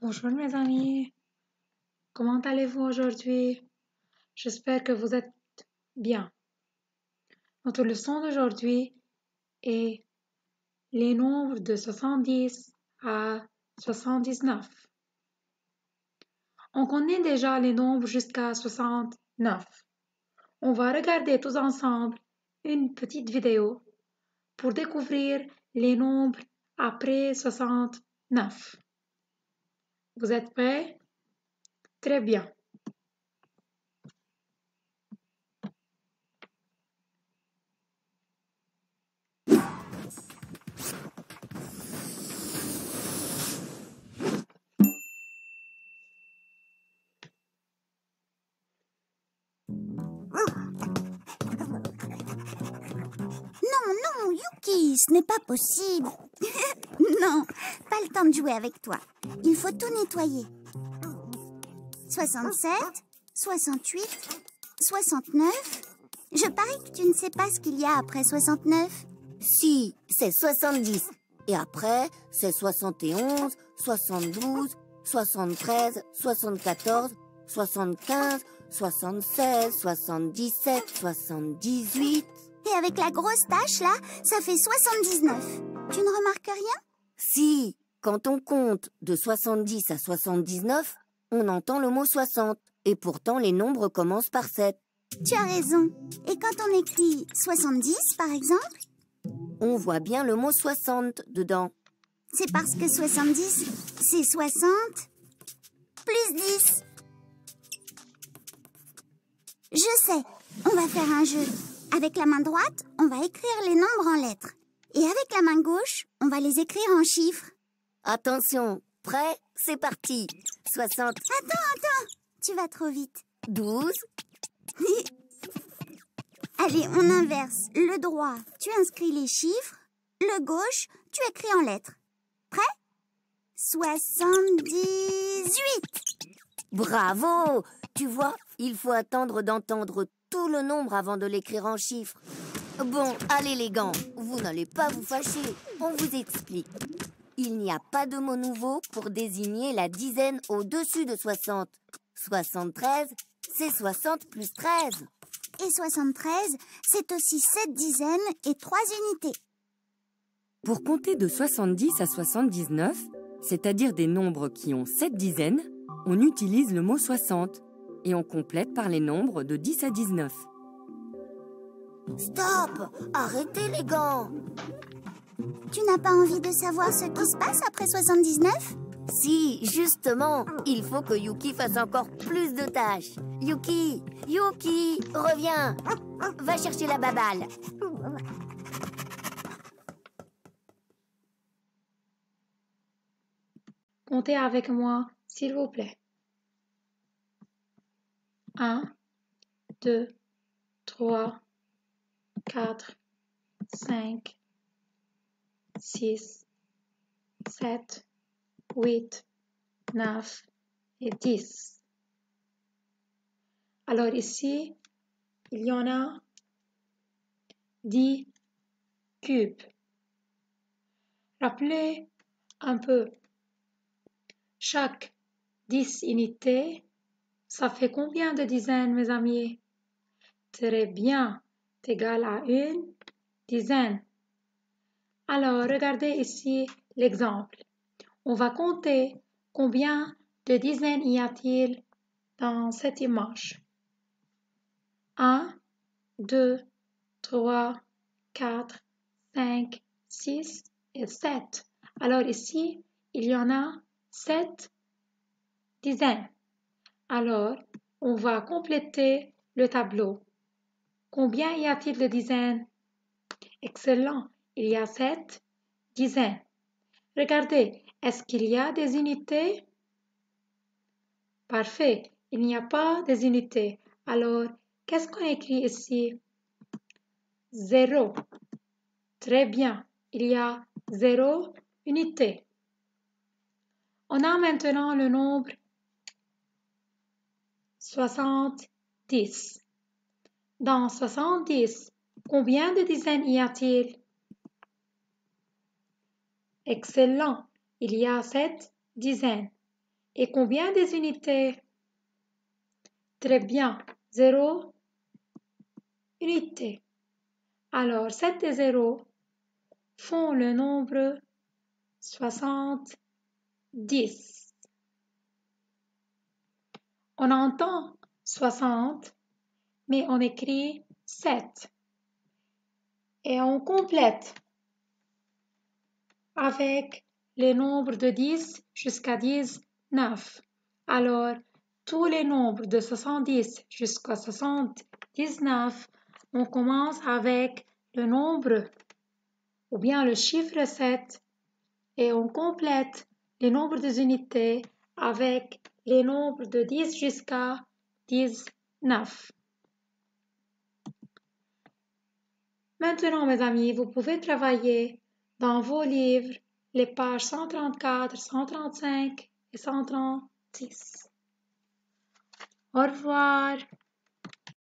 Bonjour mes amis, comment allez-vous aujourd'hui? J'espère que vous êtes bien. Notre leçon d'aujourd'hui est les nombres de 70 à 79. On connaît déjà les nombres jusqu'à 69. On va regarder tous ensemble une petite vidéo pour découvrir les nombres après 69. Vous êtes prêts? Très bien. Non, Yuki, ce n'est pas possible. Non, pas le temps de jouer avec toi. Il faut tout nettoyer. 67, 68, 69. Je parie que tu ne sais pas ce qu'il y a après 69. Si, c'est 70. Et après, c'est 71, 72, 73, 74, 75, 76, 77, 78... Et avec la grosse tache, là, ça fait 79. Tu ne remarques rien? Si, quand on compte de 70 à 79, on entend le mot 60. Et pourtant, les nombres commencent par 7. Tu as raison. Et quand on écrit 70, par exemple, on voit bien le mot 60 dedans. C'est parce que 70, c'est 60 plus 10. Je sais, on va faire un jeu. Avec la main droite, on va écrire les nombres en lettres. Et avec la main gauche, on va les écrire en chiffres. Attention, prêt? C'est parti. 60. Attends, tu vas trop vite. 12. Allez, on inverse. Le droit, tu inscris les chiffres. Le gauche, tu écris en lettres. Prêt? 78. Bravo! Tu vois, il faut attendre d'entendre tout le nombre avant de l'écrire en chiffres. Bon, allez les gants, vous n'allez pas vous fâcher. On vous explique. Il n'y a pas de mot nouveau pour désigner la dizaine au-dessus de 60. 73, c'est 60 plus 13. Et 73, c'est aussi 7 dizaines et 3 unités. Pour compter de 70 à 79, c'est-à-dire des nombres qui ont 7 dizaines, on utilise le mot 60 et on complète par les nombres de 10 à 19. Stop! Arrêtez les gants! Tu n'as pas envie de savoir ce qui se passe après 79? Si, justement, il faut que Yuki fasse encore plus de tâches. Yuki, reviens. Va chercher la baballe. Comptez avec moi, s'il vous plaît. 1, 2, 3, 4, 5, 6, 7, 8, 9 et 10. Alors ici, il y en a 10 cubes. Rappelez un peu, chaque 10 unités, ça fait combien de dizaines, mes amis? Très bien, c'est égal à une dizaine. Alors, regardez ici l'exemple. On va compter combien de dizaines y a-t-il dans cette image. 1, 2, 3, 4, 5, 6 et 7. Alors ici, il y en a 7 dizaines. Alors, on va compléter le tableau. Combien y a-t-il de dizaines? Excellent, il y a 7 dizaines. Regardez, est-ce qu'il y a des unités? Parfait, il n'y a pas des unités. Alors, qu'est-ce qu'on écrit ici? 0. Très bien, il y a 0 unité. On a maintenant le nombre 70. Dans 70, combien de dizaines y a-t-il? Excellent, il y a 7 dizaines. Et combien des unités? Très bien, 0 unité. Alors, 7 et 0 font le nombre 70. On entend 60, mais on écrit 7. Et on complète avec les nombres de 10 jusqu'à 19. Alors, tous les nombres de 70 jusqu'à 79, on commence avec le nombre ou bien le chiffre 7 et on complète les nombres des unités avec les nombres de 10 jusqu'à 19. Maintenant, mes amis, vous pouvez travailler dans vos livres les pages 134, 135 et 136. Au revoir.